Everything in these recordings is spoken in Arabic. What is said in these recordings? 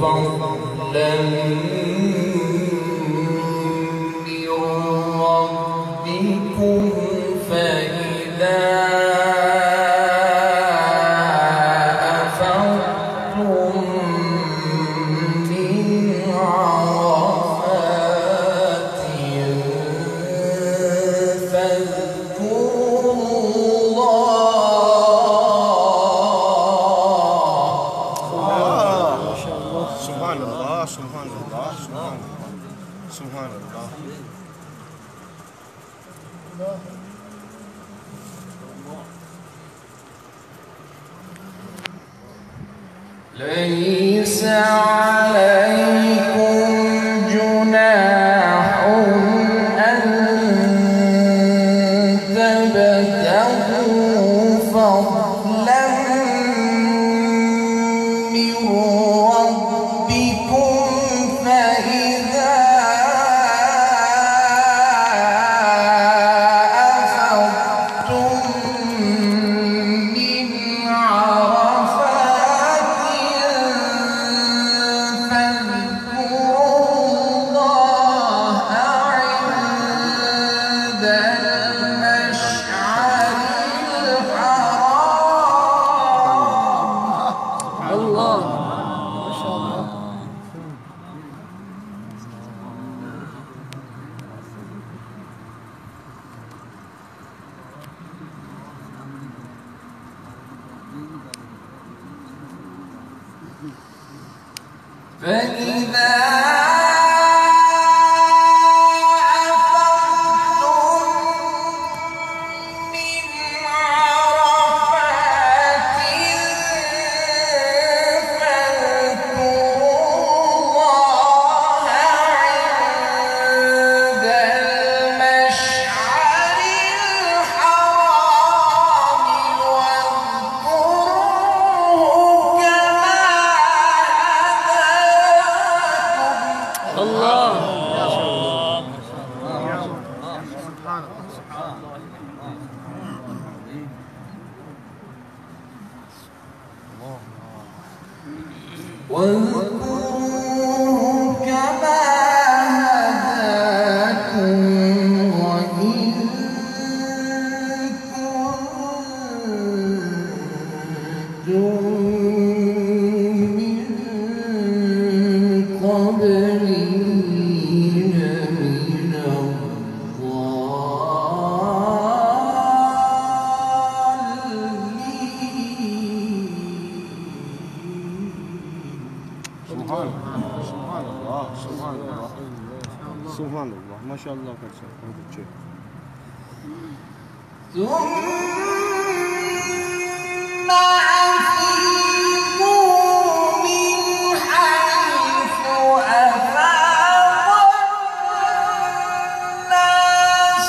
فضلا من ربكم فإذا أفضتم من عرفات فاذكروا سبحان الله سبحان الله سبحان الله سبحان الله. ليس عليكم جناح أن تبتغوا فضلا من ربكم فإذا أفضتم من عرفات فاذكروا الله عند المشعر الحرام. الله ما شاء الله. فإذا أفضتم من عرفات فاذكروا الله عند المشعر الحرام واذكروه كما الله. واذكروه كما هداكم وإن كنتم من قبله لمن سبحان الله سبحان الله سبحان الله ما شاء الله. ثم أفيضوا من حيث أفاض الناس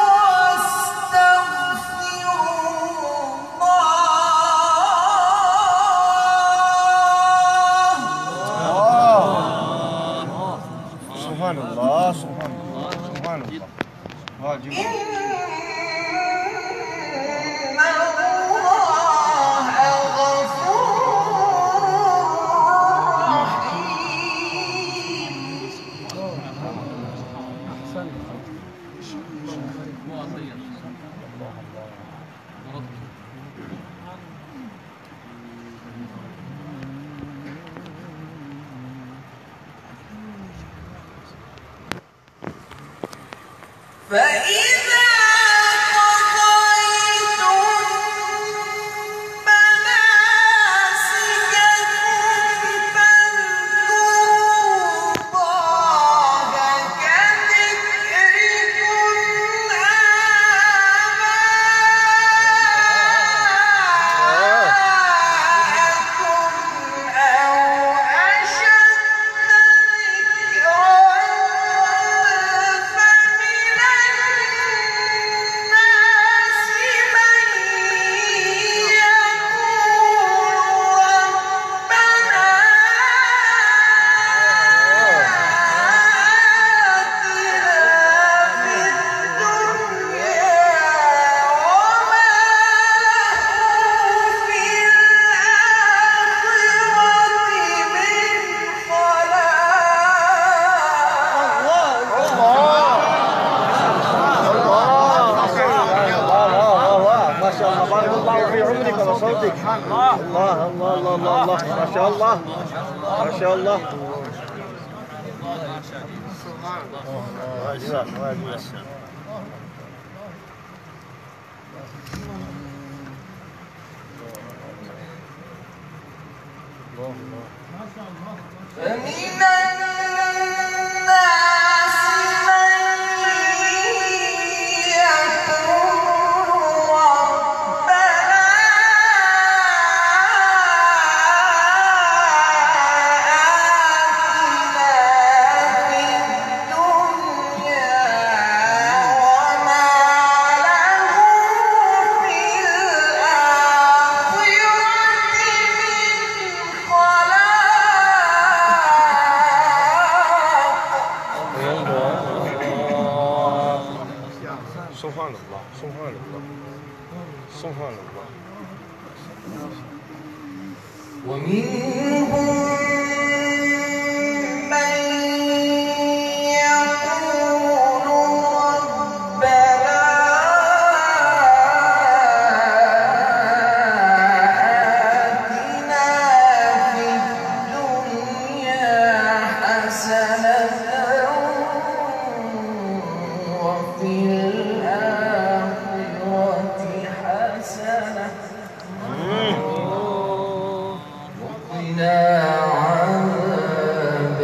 واستغفروا الله. سبحان الله سبحان الله سبحان الله. واجب. إن الله غفور رحيم. فإذا قضيتم مناسككم فاذكروا الله كذكركم آباءكم أو أشد ذكرا فمن الله ما شاء الله ما شاء الله. فمن الناس من يقول ربنا آتنا في الدنيا وما له في الآخرة من خلاق. سبحان الله سبحان الله سبحان الله. ومنهم من يقول ربنا آتنا في الدنيا حسنة وفي الآخرة حسنة وقنا عذاب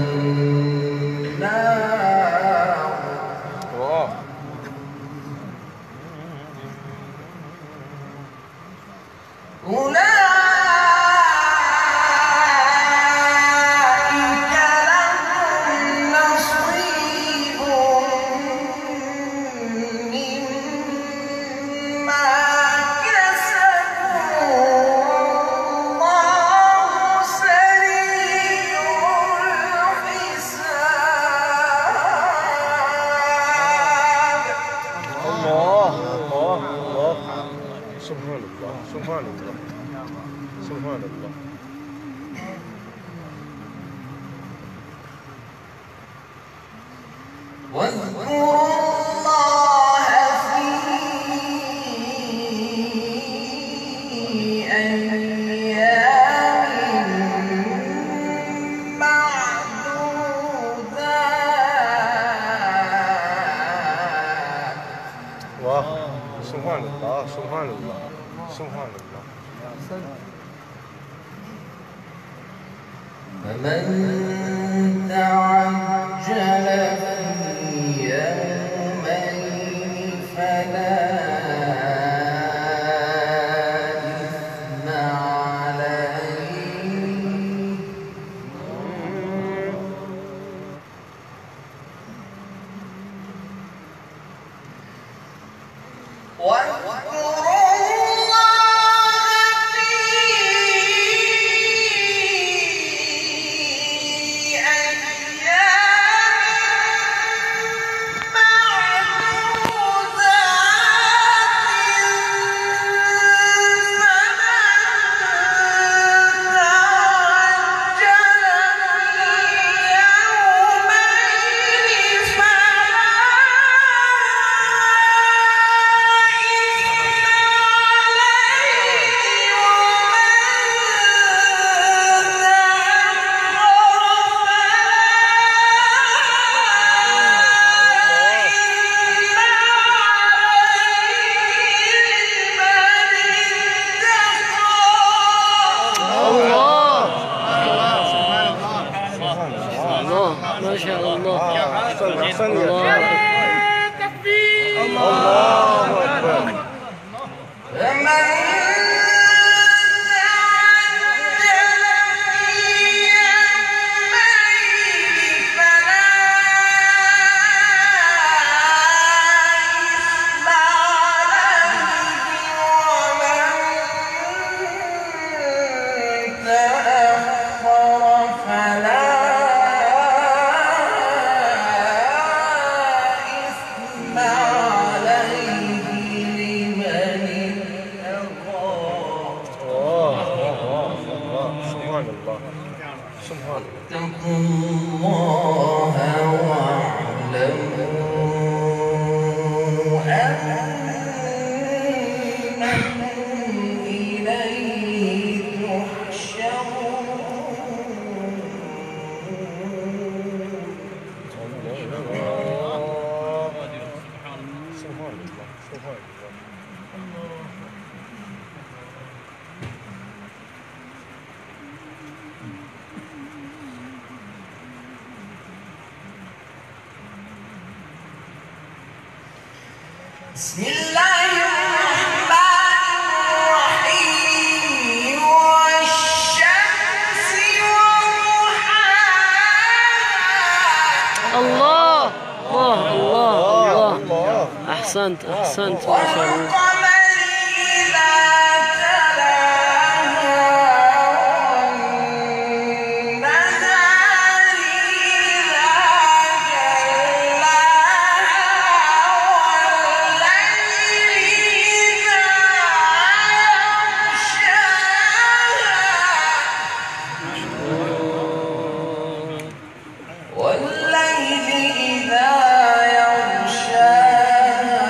النار. واو. أولئك لهم نصيب مما كسبوا والله سريع الحساب. الله الله الله. سبحان الله سبحان الله سبحان الله. واذكروا الله في أيام معدودات. واو. سبحان الله سبحان الله سبحان الله. فمن تعجل في يومين فلا إثم عليه واذكروا الله في أيام ما شاء الله. أحسن الله يا تكبير. الله أكبر. اتقوا الله واعلموا أنكم إليه تحشرون. بسم الله الرحمن الرحيم والشمس وضحاها الله الله الله الله أحسنت أحسنت ما شاء الله والقمر إذا تلاها والنهار إذا جلاها والليل إذا يغشاها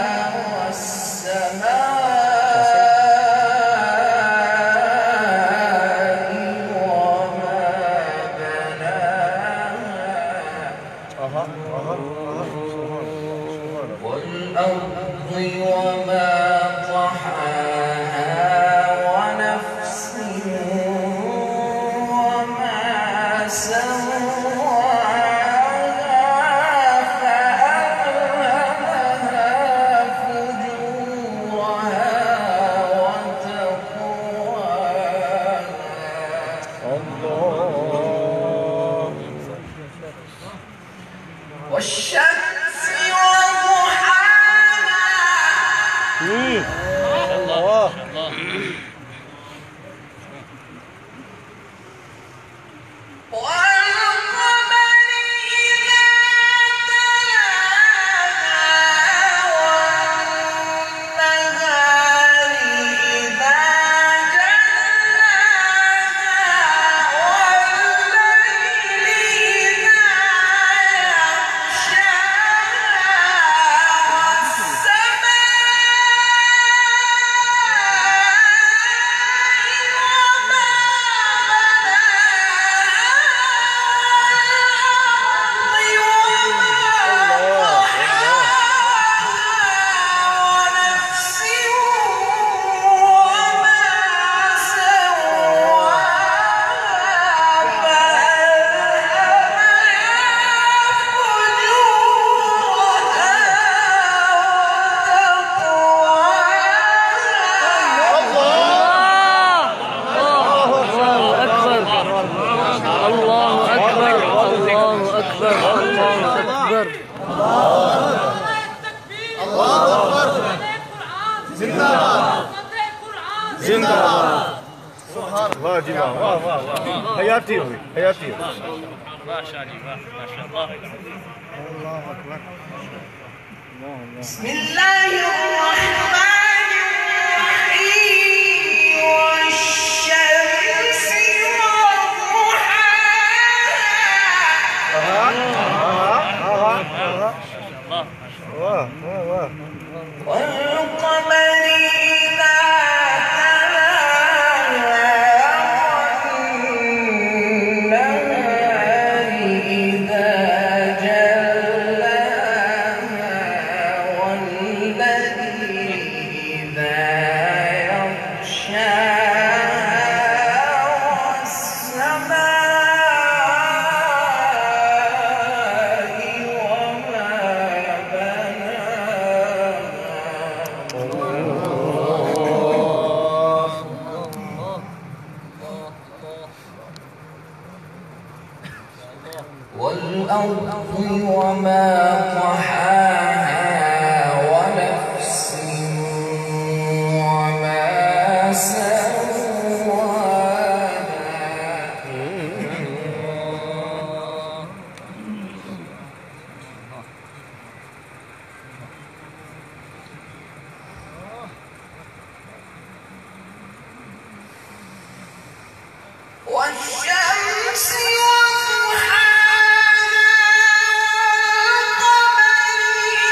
والسماء وما بناها والأرض وما طحاها ونفس وما سواها فألهمها فجورها وتقواها والشمس وضحاها والقمر إذا تلاها والنهار إذا جلاها والليل إذا जिंदाबाद वाह जी वाह वाह वाह हयाती हुई हयाती हुई ما شاء الله ما شاء الله الله अकबर بسم الله الرحمن الرحيم والشمس وضحاها वाह वाह वाह والقمر إذا تلاها والنهار إذا جلاها والليل إذا يغشاها والسماء وما والأرض وما طحاها ونفس وما سواها والشمس وضحاها والقمر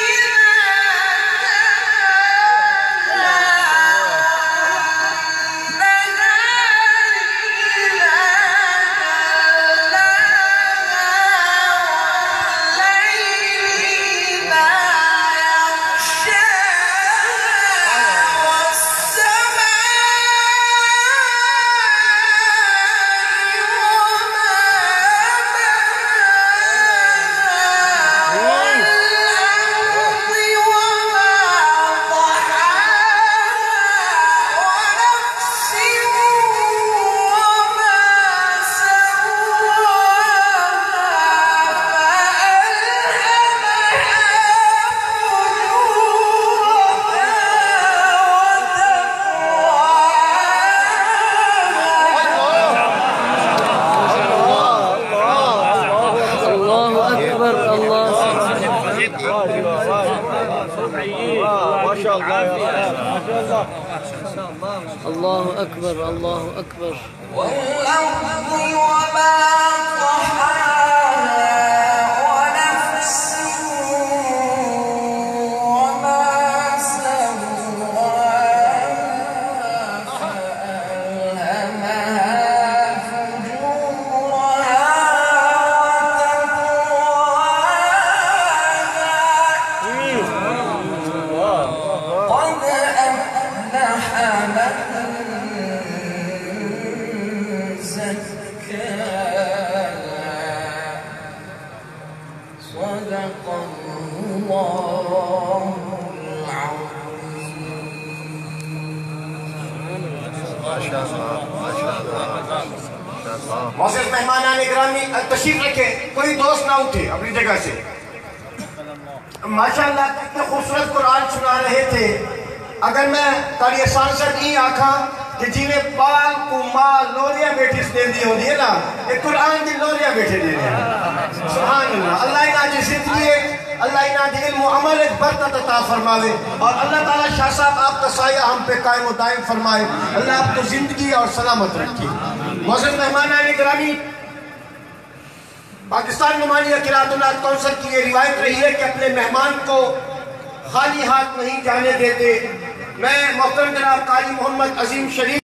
الله أكبر الله أكبر. والأرض وما طحاها ونفس وما سواها فألهمها فجورها وتقواها قد أفلح من زكاها صدق الله العظيم. मोअज़्ज़ज़ मेहमानान गिरामी तशरीफ रखे, कोई दोस्त ना उठे अपनी जगह से। माशाअल्लाह कितने खूबसूरत कुरान सुना रहे थे। अगर मैं तारी सांसद ई आखा कि जिन्हें पाल को माल लोरिया बैठी देंदी होती है ना, ये कुरान की लोरिया बैठे दे रहे हैं। सुभान अल्लाह। अल्लाह इना की जिंदगी है, अल्लाह इना की इल्म अमल एक बरकत अता फरमावे और अल्लाह ताला शाह साहब आपका साया हम पे कायम व दायम फरमाए। अल्लाह आपको जिंदगी और सलामत रखे। मोअज़्ज़ज़ मेहमानान गिरामी, पाकिस्तान नुमानिया क़िराअत कौंसिल की ये रिवायत रही है कि अपने मेहमान को खाली हाथ नहीं जाने देते। मैं मोहतरम जनाब कारी मोहम्मद अजीम शरीफ